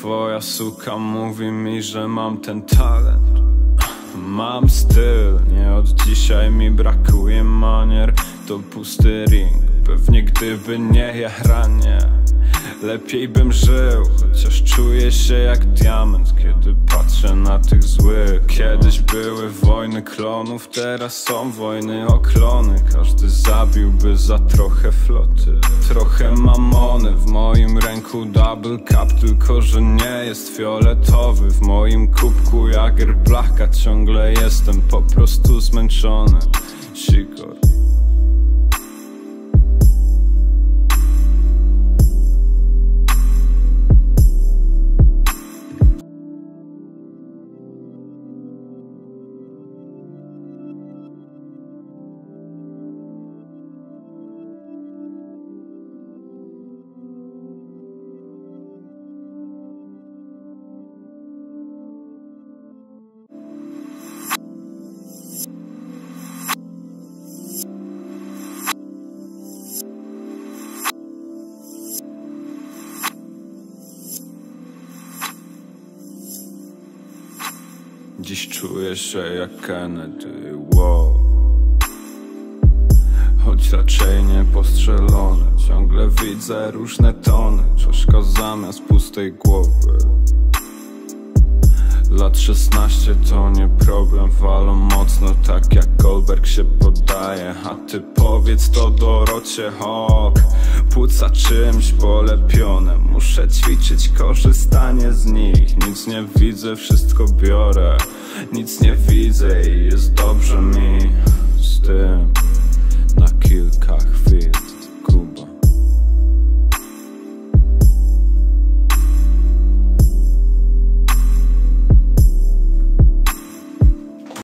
twoja suka mówi mi, że mam ten talent. Mam styl, nie od dzisiaj mi brakuje manier. To pusty ring, pewnie gdyby nie ja ranie lepiej bym żył, chociaż czuję się jak diament, kiedy patrzę na tych złych. Kiedyś były wojny klonów, teraz są wojny o klony. Każdy zabiłby za trochę floty, trochę mamony. W moim ręku double cup, tylko że nie jest fioletowy. W moim kubku Jager Blachka, ciągle jestem po prostu zmęczony. Sikor. Dziś czuję się jak Kennedy, wow. Choć raczej nie postrzelony, ciągle widzę różne tony. Czaszka zamiast pustej głowy. Lat 16 to nie problem, walą mocno tak jak Goldberg się poddaje. A ty powiedz to Dorocie Hawk, płuca czymś polepione. Muszę ćwiczyć korzystanie z nich. Nic nie widzę, wszystko biorę. Nic nie widzę i jest dobrze mi z tym na kilka chwil.